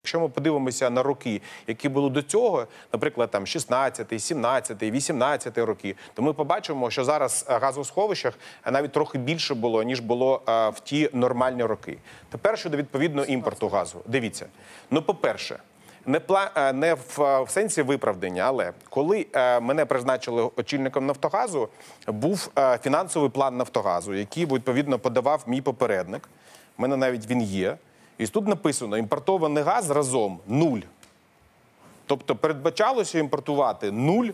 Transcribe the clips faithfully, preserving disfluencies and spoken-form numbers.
Якщо ми подивимося на роки, які були до цього, наприклад, там шістнадцятий, сімнадцятий, вісімнадцятий роки, то ми побачимо, що зараз в газосховищах навіть трохи більше було, ніж було в ті нормальні роки. Тепер щодо відповідно імпорту газу. Дивіться, ну, по-перше, не, пла... не в, в сенсі виправдання, але коли е, мене призначили очільником «Нафтогазу», був е, фінансовий план «Нафтогазу», який, відповідно, подавав мій попередник. У мене навіть він є. І тут написано, імпортований газ разом нуль. Тобто передбачалося імпортувати нуль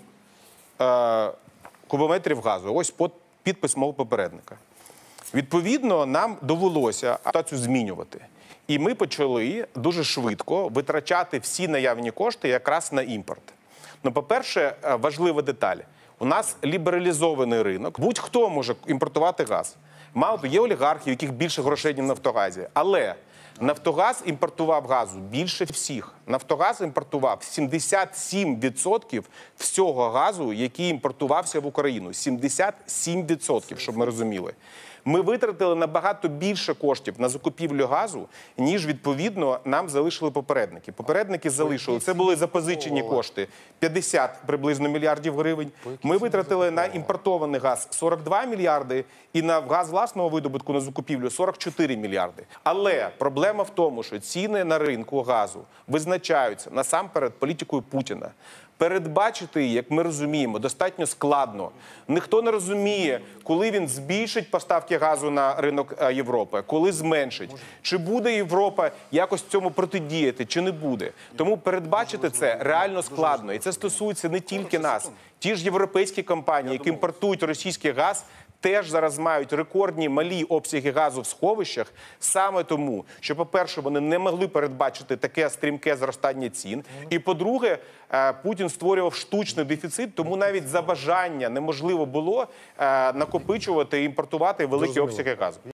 е, кубометрів газу. Ось підпис мого попередника. Відповідно, нам довелося ситуацію змінювати. І ми почали дуже швидко витрачати всі наявні кошти якраз на імпорт. Ну, по-перше, важлива деталь. У нас лібералізований ринок. Будь-хто може імпортувати газ. Мало того, є олігархи, у яких більше грошей, ніж в «Нафтогазі». Але «Нафтогаз» імпортував газу більше всіх. «Нафтогаз» імпортував сімдесят сім відсотків всього газу, який імпортувався в Україну. сімдесят сім відсотків, щоб ми розуміли. Ми витратили набагато більше коштів на закупівлю газу, ніж, відповідно, нам залишили попередники. Попередники залишили. Це були запозичені кошти п'ятдесят приблизно мільярдів гривень. Ми витратили на імпортований газ сорок два мільярди і на газ власного видобутку на закупівлю сорок чотири мільярди. Але проблема в тому, що ціни на ринку газу визначаються насамперед політикою Путіна. Передбачити, як ми розуміємо, достатньо складно. Ніхто не розуміє, коли він збільшить поставки газу на ринок Європи, коли зменшить. Чи буде Європа якось цьому протидіяти, чи не буде. Тому передбачити це реально складно. І це стосується не тільки нас. Ті ж європейські компанії, які імпортують російський газ, теж зараз мають рекордні малі обсяги газу в сховищах, саме тому, що, по-перше, вони не могли передбачити таке стрімке зростання цін, і, по-друге, Путін створював штучний дефіцит, тому навіть за бажання неможливо було накопичувати і імпортувати великі обсяги газу.